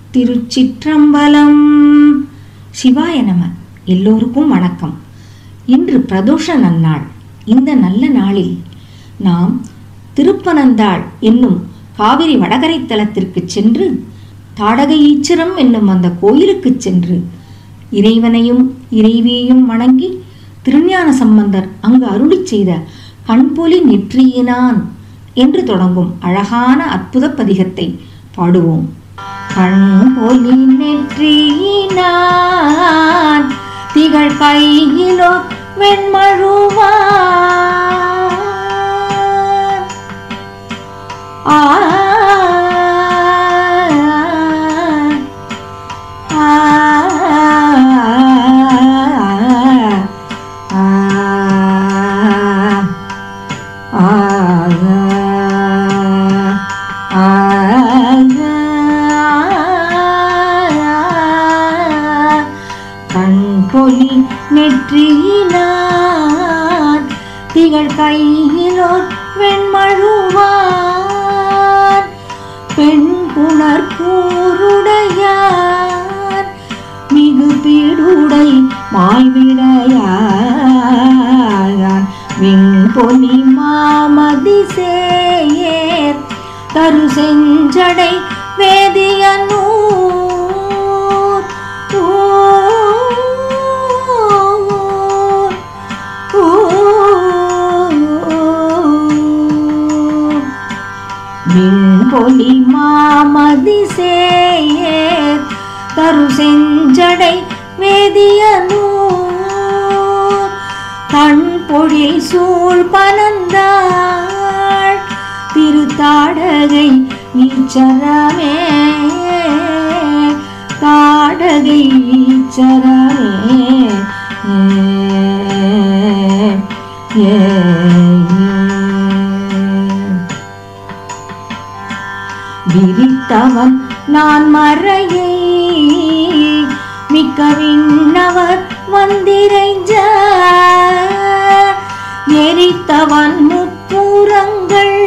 திருச்சிற்றம்பலம். சிவாய நம. எல்லோருக்கும் வணக்கம். இன்று பிரதோஷ நன்னாள். இந்த நல்ல நாளில் நாம் திருப்பனந்தாள் என்னும் காவிரி வடகரை தலத்திற்கு சென்று தாடக ஈச்சரம் என்னும் அந்த கோயிலுக்கு சென்று இறைவனையும் இறைவியையும் வணங்கி திருஞான சம்பந்தர் அங்கு அருளி செய்த கண்பொலி நெற்றியினான் என்று தொடங்கும் அழகான அற்புத பதிகத்தை பாடுவோம். கண்பொலி நெற்றியினான் திகழ் கையிலோ வெண்மழுவான் ஆ கண்பொலி நெற்றியினான் திகழ் கையிலோர் வெண்மழுவான் பெண் புணர் கூருடையார் மிகு பீடுடை மாய்விடையான் வெண்பொலி மாமதி சேயேர் தரு செஞ்சடை வேதியனூர் வெண்பொலி மாமதி சேயேர் தரு செஞ்சடை வேதியனூர் கண் பொழில் சூழ் பனந்தாள் திருத்தாடகை ஈச்சரமே தாடகை ஈச்சரமே விரித்தவன் நான் மறையை மிக்க விண்ணவர் வந்திரைஞ்ச எரித்தவன் முப்புறங்கள்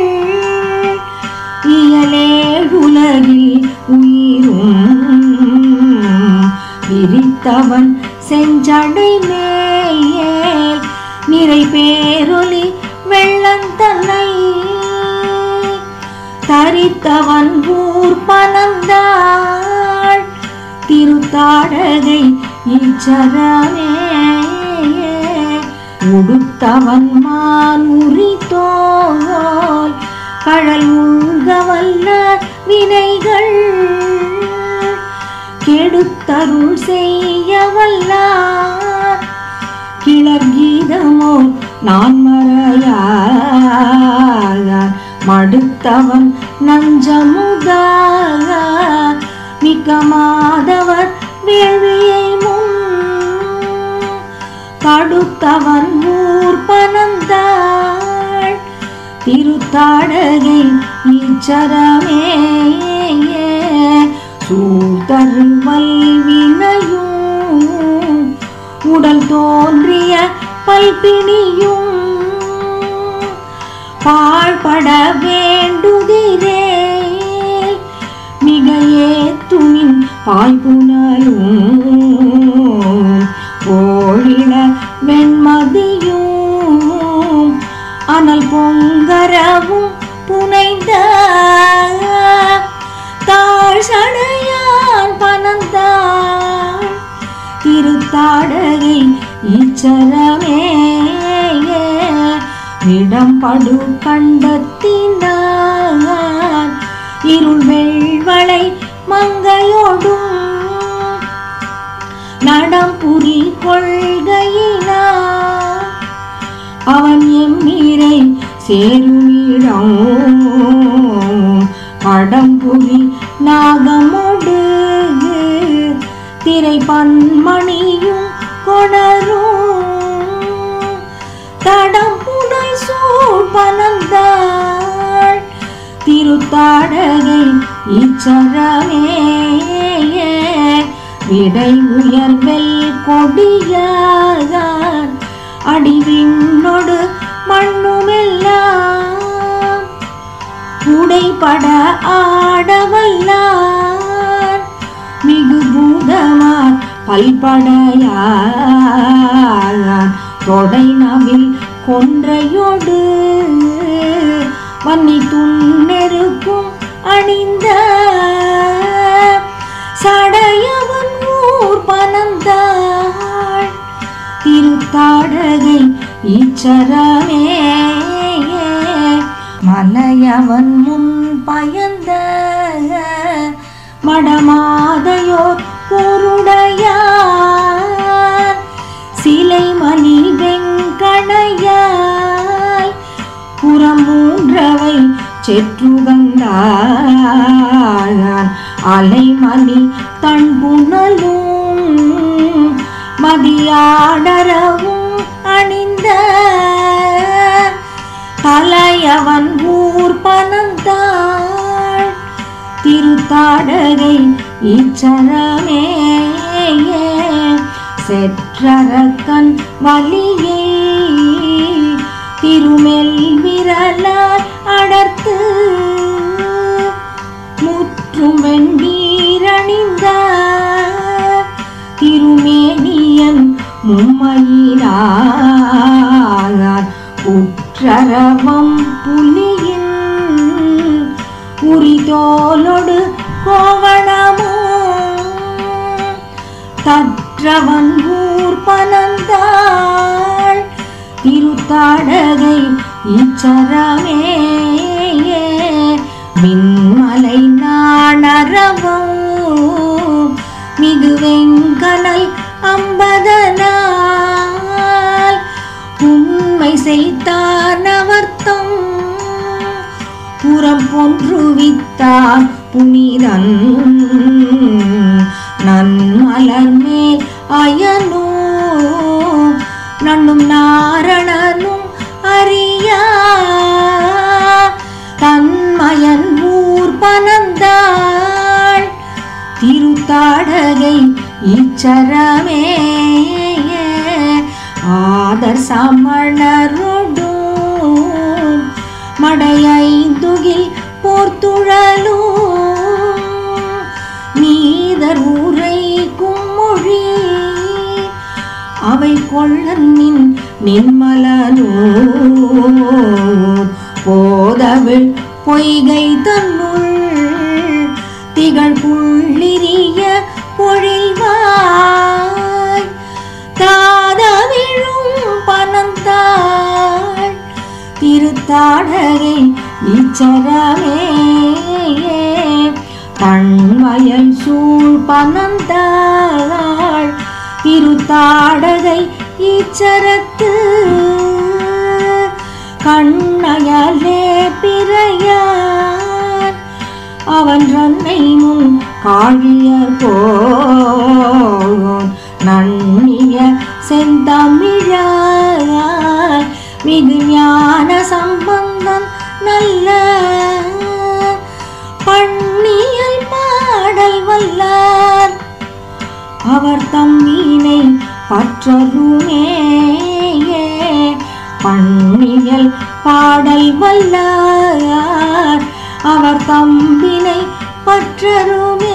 இயலேழுலகில் உயிரும் விரித்தவன் செஞ்சடை மேல் நிறை பேரொலி வெள்ளந்தன்னை தரித்தவன் ஊர் பனந்தாள் திருத்தாடகை ஈச்சரமே உடுத்தவன் மான் உரித்தோல் கடல் உள்கவல்ல வினைகள் கெடுத்தருள் செய்யவல்லார் கிளர் கீதமோ நான் மறையார் மடுத்தவன் நஞ்சமுதாக மிக்க மாதவர் வேள்வியை முன் கடுத்தவன் ஊர் பனந்தாள் திருத்தாடகை ஈச்சரமே சூழ்தரு வல்வினையும் உடல் தோன்றிய பல்பிணியும் பாழ்பட வேண்டுதிரே மிக ஏத்துமின் பாய்புணலும் ஓழில வெண்மதியும் அனல் பொங்கரவும் புனைந்த தாழ் சடையான் பனந்தாள் திருத்தாடகை ஈச்சரமே இடம்படு கண்டத்தினான் இருள் வெள்வளை மங்கையோடும் நடம்புரி கொள்கையினான் அவன் எம்மீரை சேருமிடம் படம்புரி நாகமோடு திரை பன்மணியும் கொணரும் தடம்புடை சூழ் பனந்தாள் திருத்தாடகை ஈச்சரமே விடை உயர்வெல் கொடியான் அடிவிண்ணொடு மண்ணுமெல்லாம் உடைபட ஆடவல்லார் பல்படையான் தொடை நவில் கொன்றையோடு வன்னி துண்ணெருக்கும் அணிந்த சடையவன் ஊர் பனந்தாள் திருத்தாடகை ஈச்சரமே மலையவன் முன் பயந்த மடமாதையோர் பொருடையார் சிலை மணி வெங்கணையாய் புறம் மூன்றவை செற்றுகந்தான் அலைமணி தன்புணலும் மதியாடரவும் அணிந்த தலையவன் ஊர் பனந்தாள் திருத்தாடகை ஈச்சரமே செற்றரக்கன் வலியை திருமெல் விரலால் அடர்த்து முற்றும் வெண்ணீரணிந்த திருமேனியன் மும்மையினார் உற்றரவம் புலியின் உரிதோலொடு கோவணமோ தற்றவன் ஊர் பனந்தாள் திருத்தாடகை ஈச்சரமே மின்மலை நாணரவம் மிகு வெங்கனல் அம்பதனால் உண்மை செய்தானவர்த்தம் புறம் பொன்றுவித்தார் புனிதன் நன்மலர் மேல் அயனோ நன்னும் நாரணனும் அறியா தன்மயன் ஊர் பனந்தாள் திருத்தாடகை ஈச்சரமே ஆதர் சமணரோடும் மடையைந்துகில் போர்த்துழலும் நீதர் உரைக்கும் மொழி அவை கொள்ளனின் நின்மலனூர் போதவிழ் பொய்கை தன்னுள் திகழ் புள்ளிரிய பொழில்வாய் தாதவிழும் பனந்தாள் திருத்தாடகை ஈச்சரமே தன்வயல் சூழ் பனந்தாள் திருத்தாடகை ஈச்சரத்து கண்ணயலே பிறையார் அவன் ரன்னை முன் காழியர் போன் நன்னிய செந்தமிழார் மிகு ஞான சம்பந்தம் நல்ல பண்ணியல் பாடல் வல்லார் அவர் தம்மினை பற்றருமே பண்ணியல் பாடல் வல்லார் அவர் தம்பினை பற்றருமே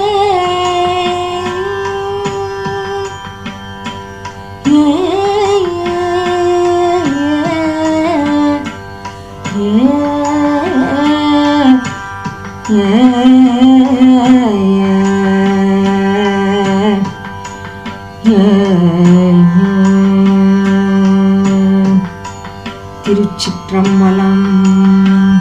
திருச்சிற்றம்பலம்.